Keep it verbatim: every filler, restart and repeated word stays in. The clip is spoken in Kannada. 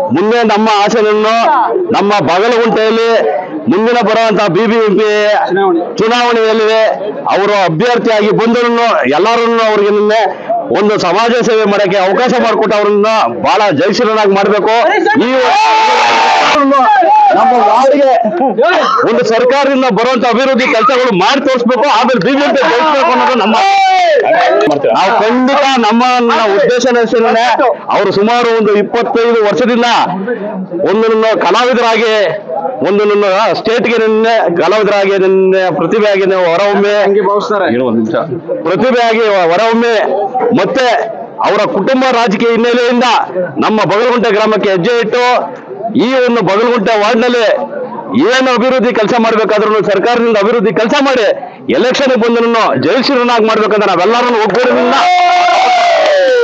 ಮುಂದೆ ನಮ್ಮ ಆಸೆಯನ್ನು ನಮ್ಮ ಬಾಗಲಗುಂಟೆಯಲ್ಲಿ ಮುಂದಿನ ಬರುವಂತಹ ಬಿಬಿಎಂಪಿ ಚುನಾವಣೆಯಲ್ಲಿ ಅವರು ಅಭ್ಯರ್ಥಿಯಾಗಿ ಬಂದರೂ ಎಲ್ಲರನ್ನು ಅವ್ರಿಗೆ ಒಂದು ಸಮಾಜ ಸೇವೆ ಮಾಡಕ್ಕೆ ಅವಕಾಶ ಮಾಡಿಕೊಟ್ಟು ಅವ್ರನ್ನ ಬಹಳ ಜಯಶೀಲನಾಗಿ ಮಾಡಬೇಕು. ಈ ನಮ್ಮ ವಾರ್ಡ್ಗೆ ಒಂದು ಸರ್ಕಾರದಿಂದ ಬರುವಂತ ಅಭಿವೃದ್ಧಿ ಕೆಲಸಗಳು ಮಾಡಿ ತೋರಿಸ್ಬೇಕು, ಆಮೇಲೆ ಬಿಬಿಎಂಪಿ ಗೆಲ್ಸ್ಬೇಕು ಅನ್ನೋದು ನಮ್ಮ ನಾವು ಖಂಡಿತ ನಮ್ಮ ಉದ್ದೇಶ. ಅವರು ಸುಮಾರು ಒಂದು ಇಪ್ಪತ್ತೈದು ವರ್ಷದಿಂದ ಒಂದನ್ನು ಕಲಾವಿದರಾಗಿ ಒಂದು ಸ್ಟೇಟ್ಗೆ ನಿನ್ನೆ ಕಲಾವಿದರಾಗಿ ನಿನ್ನೆ ಪ್ರತಿಭೆಯಾಗಿ ಹೊರಹೊಮ್ಮೆ ಪ್ರತಿಭೆಯಾಗಿ ಹೊರಹೊಮ್ಮೆ ಮತ್ತೆ ಅವರ ಕುಟುಂಬ ರಾಜಕೀಯ ಹಿನ್ನೆಲೆಯಿಂದ ನಮ್ಮ ಬಾಗಲಗುಂಟೆ ಗ್ರಾಮಕ್ಕೆ ಹೆಜ್ಜೆ ಇಟ್ಟು ಈ ಒಂದು ಬಾಗಲಗುಂಟೆ ವಾರ್ಡ್ನಲ್ಲಿ ಏನು ಅಭಿವೃದ್ಧಿ ಕೆಲಸ ಮಾಡ್ಬೇಕಾದ್ರೂ ಸರ್ಕಾರದಿಂದ ಅಭಿವೃದ್ಧಿ ಕೆಲಸ ಮಾಡಿ ಎಲೆಕ್ಷನ್ ಬಂದು ಜಯಶೀಲನಾಗಿ ಮಾಡ್ಬೇಕಂತ ನಾವೆಲ್ಲರನ್ನು ಒಗ್ಗೂಡಿನಿಂದ